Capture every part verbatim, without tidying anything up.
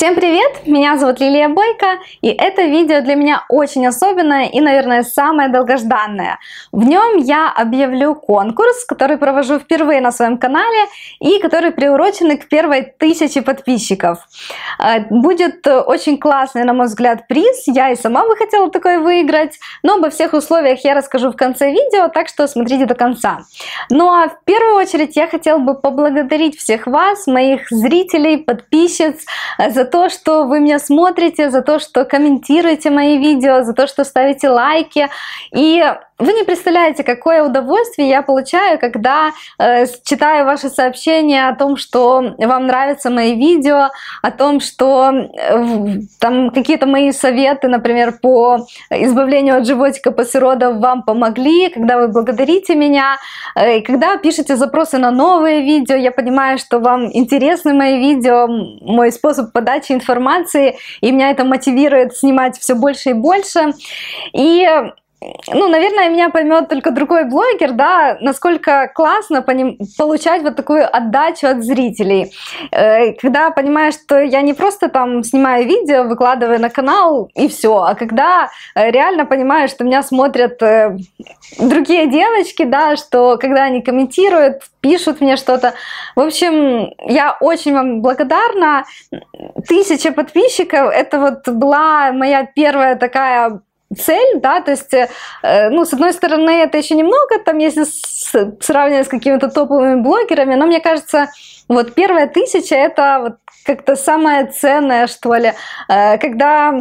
Всем привет! Меня зовут Лилия Бойко, и это видео для меня очень особенное и, наверное, самое долгожданное. В нем я объявлю конкурс, который провожу впервые на своем канале и который приурочен к первой тысяче подписчиков. Будет очень классный, на мой взгляд, приз. Я и сама бы хотела такой выиграть, но обо всех условиях я расскажу в конце видео, так что смотрите до конца. Ну а в первую очередь я хотела бы поблагодарить всех вас, моих зрителей, подписчиц, за то, что вы меня смотрите, за то, что комментируете мои видео, за то, что ставите лайки. И вы не представляете, какое удовольствие я получаю, когда э, читаю ваши сообщения о том, что вам нравятся мои видео, о том, что э, там какие-то мои советы, например, по избавлению от животика после родов вам помогли, когда вы благодарите меня, э, когда пишете запросы на новые видео, я понимаю, что вам интересны мои видео, мой способ подачи информации, и меня это мотивирует снимать все больше и больше. И ну, наверное, меня поймет только другой блогер, да, насколько классно получать вот такую отдачу от зрителей. Когда понимаешь, что я не просто там снимаю видео, выкладываю на канал и все, а когда реально понимаю, что меня смотрят другие девочки, да, что когда они комментируют, пишут мне что-то. В общем, я очень вам благодарна. Тысяча подписчиков, это вот была моя первая такая цель, да, то есть, э, ну, с одной стороны, это еще немного, там, если с, сравнивать с какими-то топовыми блогерами, но мне кажется, вот первая тысяча, это вот как-то самое ценное, что ли, э, когда,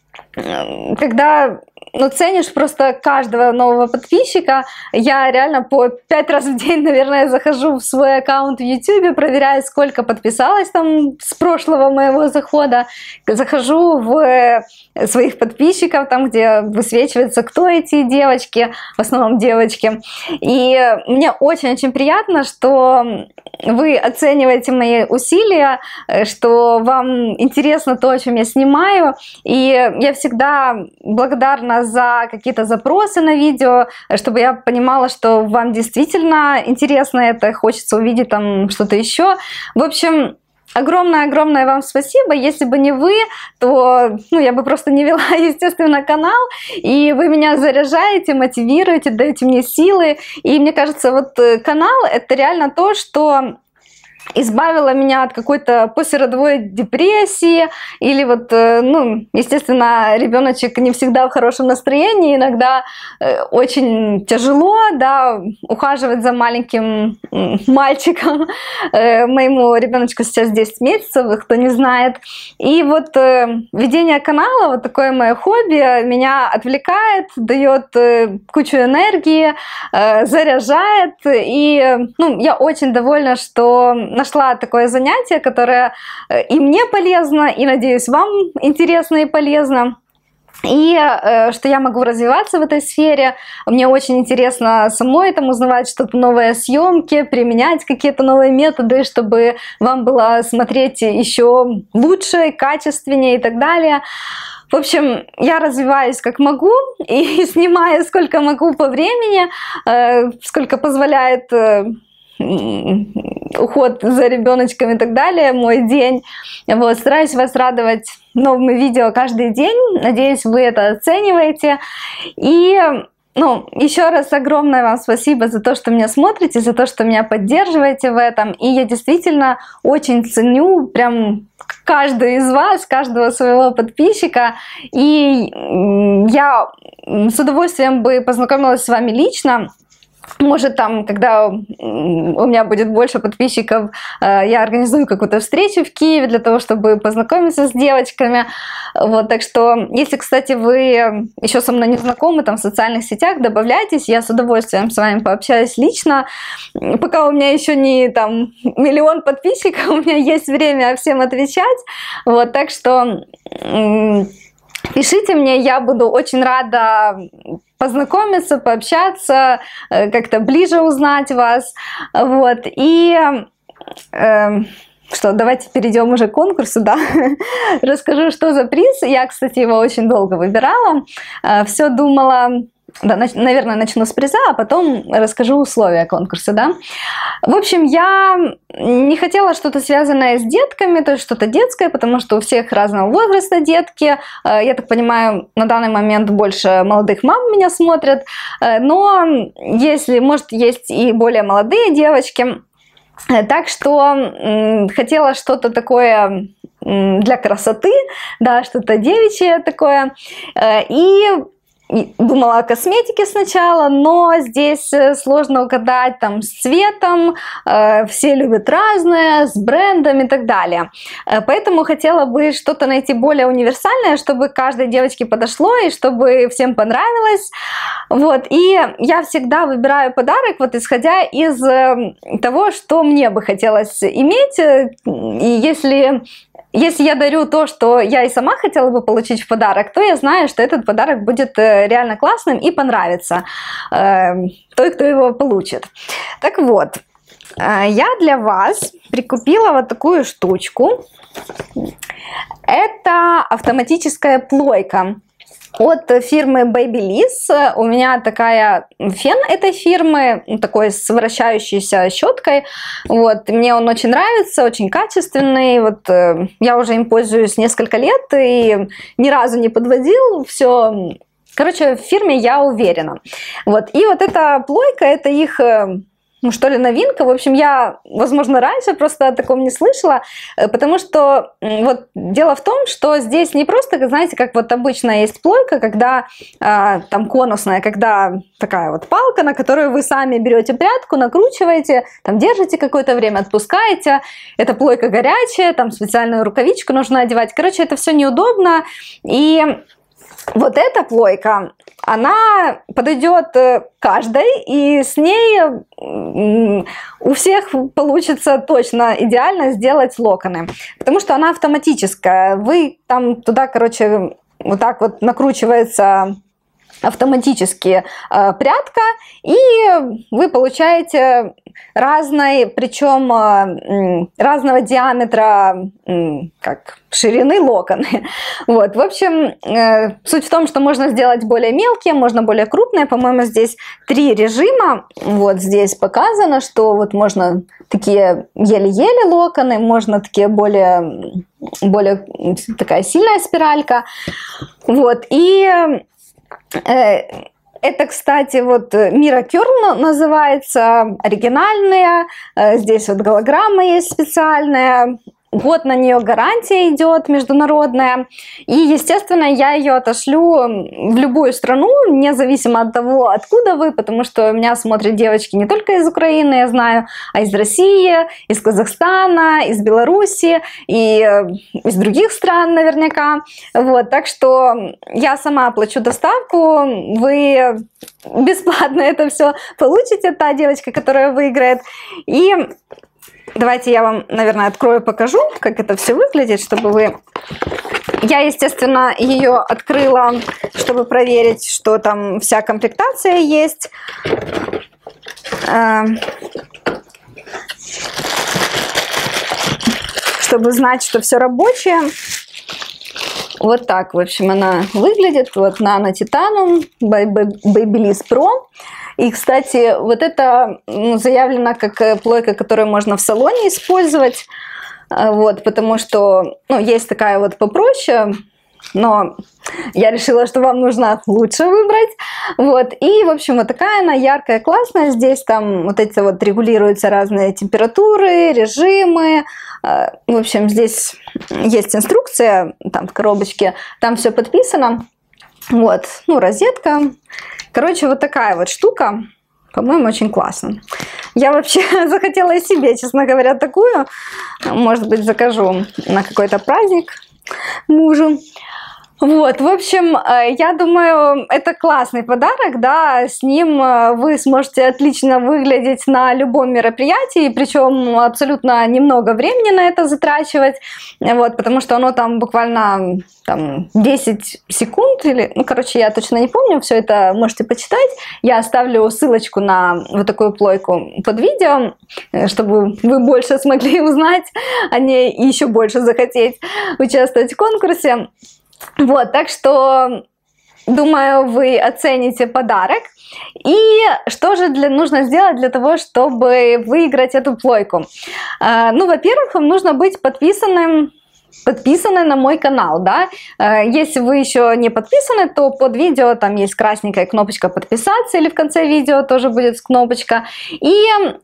э, когда ну, ценишь просто каждого нового подписчика. Я реально по пять раз в день, наверное, захожу в свой аккаунт в ютубе, проверяю, сколько подписалось там с прошлого моего захода. Захожу в своих подписчиков, там, где высвечивается, кто эти девочки, в основном девочки. И мне очень-очень приятно, что вы оцениваете мои усилия, что вам интересно то, о чем я снимаю. И я всегда благодарна за какие-то запросы на видео, чтобы я понимала, что вам действительно интересно это, хочется увидеть там что-то еще. В общем, огромное-огромное вам спасибо. Если бы не вы, то ну, я бы просто не вела, естественно, канал. И вы меня заряжаете, мотивируете, даете мне силы. И мне кажется, вот канал — это реально то, что избавила меня от какой-то послеродовой депрессии, или вот, ну, естественно, ребеночек не всегда в хорошем настроении, иногда очень тяжело, да, ухаживать за маленьким мальчиком. Моему ребеночку сейчас десять месяцев, кто не знает. И вот ведение канала, вот такое мое хобби, меня отвлекает, дает кучу энергии, заряжает, и, ну, я очень довольна, что нашла такое занятие, которое и мне полезно, и, надеюсь, вам интересно и полезно. И э, что я могу развиваться в этой сфере. Мне очень интересно самой там узнавать что-то новое, съемки, применять какие-то новые методы, чтобы вам было смотреть еще лучше, качественнее и так далее. В общем, я развиваюсь как могу и снимаю сколько могу по времени, э, сколько позволяет э, уход за ребеночком и так далее, мой день. Вот, стараюсь вас радовать новыми видео каждый день. Надеюсь, вы это оцениваете. И, ну, еще раз огромное вам спасибо за то, что меня смотрите, за то, что меня поддерживаете в этом. И я действительно очень ценю прям каждую из вас, каждого своего подписчика. И я с удовольствием бы познакомилась с вами лично. Может, там, когда у меня будет больше подписчиков, я организую какую-то встречу в Киеве для того, чтобы познакомиться с девочками. Вот, так что, если, кстати, вы еще со мной не знакомы там в социальных сетях, добавляйтесь, я с удовольствием с вами пообщаюсь лично. Пока у меня еще не там миллион подписчиков, у меня есть время всем отвечать. Вот, так что пишите мне, я буду очень рада познакомиться, пообщаться, как-то ближе узнать вас. Вот. И э, что, давайте перейдем уже к конкурсу, да? Расскажу, что за приз. Я, кстати, его очень долго выбирала. Все думала, да, нач, наверное, начну с приза, а потом расскажу условия конкурса, да. В общем, я не хотела что-то связанное с детками, то есть что-то детское, потому что у всех разного возраста детки. Я так понимаю, на данный момент больше молодых мам меня смотрят, но если, может, есть и более молодые девочки. Так что хотела что-то такое для красоты, да, что-то девичье такое. И думала о косметике сначала, но здесь сложно угадать там с цветом, э, все любят разное, с брендом и так далее. Поэтому хотела бы что-то найти более универсальное, чтобы каждой девочке подошло и чтобы всем понравилось. Вот. И я всегда выбираю подарок, вот исходя из того, что мне бы хотелось иметь. И если... Если я дарю то, что я и сама хотела бы получить в подарок, то я знаю, что этот подарок будет реально классным и понравится э, той, кто его получит. Так вот, э, я для вас прикупила вот такую штучку. Это автоматическая плойка от фирмы Babyliss. У меня такая фен этой фирмы, такой с вращающейся щеткой. Вот. Мне он очень нравится, очень качественный. Вот, э, я уже им пользуюсь несколько лет и ни разу не подводил. Все. Короче, в фирме я уверена. Вот. И вот эта плойка, это их... ну что ли, новинка. В общем, я, возможно, раньше просто о таком не слышала, потому что вот дело в том, что здесь не просто, знаете, как вот обычно есть плойка, когда э, там конусная, когда такая вот палка, на которую вы сами берете прядку, накручиваете, там держите какое-то время, отпускаете. Эта плойка горячая, там специальную рукавичку нужно одевать. Короче, это все неудобно. И вот эта плойка, она подойдет каждой, и с ней у всех получится точно идеально сделать локоны, потому что она автоматическая. Вы там туда, короче, вот так вот накручивается автоматически э, прядка, и вы получаете разной, причем э, разного диаметра, э, как ширины локоны. Вот. В общем, э, суть в том, что можно сделать более мелкие, можно более крупные. По-моему, здесь три режима. Вот здесь показано, что вот можно такие еле-еле локоны, можно такие более, более такая сильная спиралька. Вот. И это, кстати, вот Mira Curl называется, оригинальная. Здесь вот голограмма есть специальная. Год на нее гарантия идет международная. И, естественно, я ее отошлю в любую страну, независимо от того, откуда вы, потому что меня смотрят девочки не только из Украины, я знаю, а из России, из Казахстана, из Беларуси и из других стран наверняка. Вот, так что я сама оплачу доставку, вы бесплатно это все получите, та девочка, которая выиграет. И давайте я вам, наверное, открою, покажу, как это все выглядит, чтобы вы... Я, естественно, ее открыла, чтобы проверить, что там вся комплектация есть. Чтобы знать, что все рабочее. Вот так, в общем, она выглядит. Вот Nano Titanium Babyliss Pro. И, кстати, вот это ну, заявлено как плойка, которую можно в салоне использовать. Вот, потому что ну, есть такая вот попроще, но я решила, что вам нужно лучше выбрать. Вот, и, в общем, вот такая она яркая, классная. Здесь там вот эти вот регулируются разные температуры, режимы. В общем, здесь есть инструкция, там в коробочке, там все подписано. Вот, ну, розетка. Короче, вот такая вот штука, по-моему, очень классно. Я вообще захотела и себе, честно говоря, такую. Может быть, закажу на какой-то праздник мужу. Вот, в общем, я думаю, это классный подарок, да, с ним вы сможете отлично выглядеть на любом мероприятии, причем абсолютно немного времени на это затрачивать, вот, потому что оно там буквально там, десять секунд, или, ну, короче, я точно не помню, все это можете почитать, я оставлю ссылочку на вот такую плойку под видео, чтобы вы больше смогли узнать о ней и еще больше захотеть участвовать в конкурсе. Вот, так что думаю, вы оцените подарок. И что же для, нужно сделать для того, чтобы выиграть эту плойку? Ну, во-первых, вам нужно быть подписанным подписаны на мой канал, да. Если вы еще не подписаны, то под видео там есть красненькая кнопочка подписаться, или в конце видео тоже будет кнопочка, и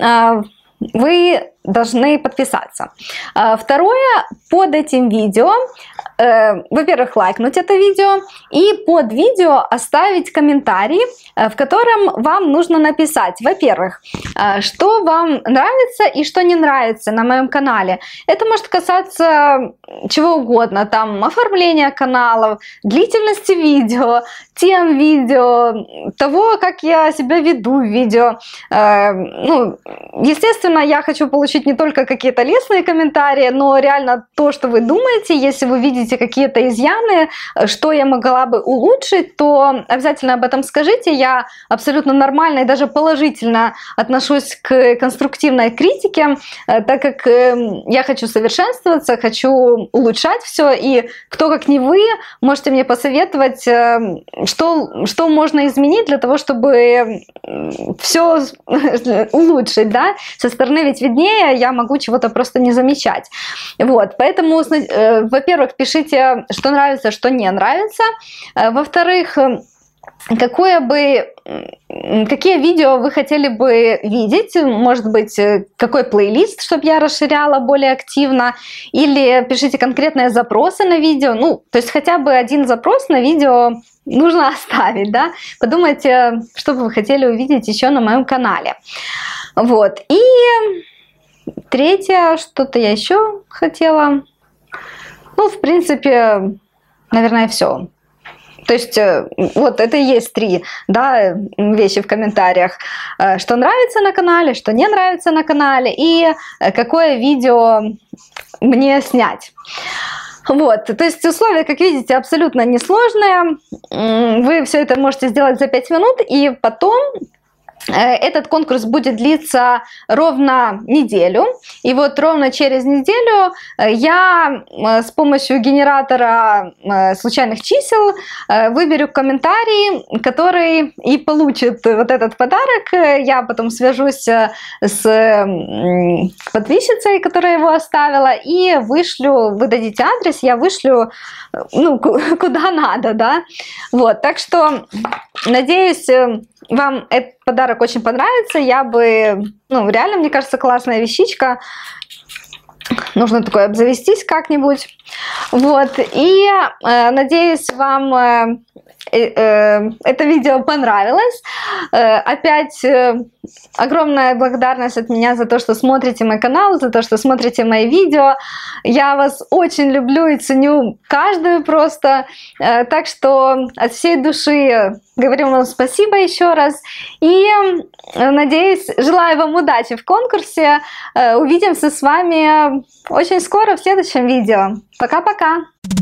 вы должны подписаться. Второе, под этим видео, во-первых, лайкнуть это видео, и под видео оставить комментарий, в котором вам нужно написать, во-первых, что вам нравится и что не нравится на моем канале. Это может касаться чего угодно, там, оформления каналов, длительности видео, тем видео, того, как я себя веду в видео. Ну, естественно, я хочу получить не только какие-то лестные комментарии, но реально то, что вы думаете. Если вы видите какие-то изъяны, что я могла бы улучшить, то обязательно об этом скажите. Я абсолютно нормально и даже положительно отношусь к конструктивной критике, так как я хочу совершенствоваться, хочу улучшать все, и кто как не вы можете мне посоветовать, что, что можно изменить для того, чтобы все улучшить, да? Со стороны ведь виднее, я могу чего-то просто не замечать. Вот, поэтому, э, во-первых, пишите, что нравится, что не нравится. Во-вторых, какое бы, какие видео вы хотели бы видеть, может быть, какой плейлист, чтобы я расширяла более активно, или пишите конкретные запросы на видео, ну, то есть хотя бы один запрос на видео нужно оставить, да, подумайте, что бы вы хотели увидеть еще на моем канале. Вот, и третье, что-то я еще хотела, ну, в принципе, наверное, все. То есть вот это и есть три, да, вещи в комментариях, что нравится на канале, что не нравится на канале, и какое видео мне снять. Вот, то есть условия, как видите, абсолютно несложные. Вы все это можете сделать за пять минут, и потом этот конкурс будет длиться ровно неделю. И вот ровно через неделю я с помощью генератора случайных чисел выберу комментарий, который и получит вот этот подарок. Я потом свяжусь с подписчицей, которая его оставила, и вышлю, вы дадите адрес, я вышлю, ну, куда надо, да. Вот, так что надеюсь, вам этот подарок очень понравится. Я бы, ну, реально, мне кажется, классная вещичка. Нужно такое обзавестись как-нибудь. Вот, и э, надеюсь, вам э, э, это видео понравилось. Э, опять э, огромная благодарность от меня за то, что смотрите мой канал, за то, что смотрите мои видео. Я вас очень люблю и ценю каждую просто. Э, так что от всей души говорю вам спасибо еще раз. И надеюсь, желаю вам удачи в конкурсе. Увидимся с вами очень скоро в следующем видео. Пока-пока!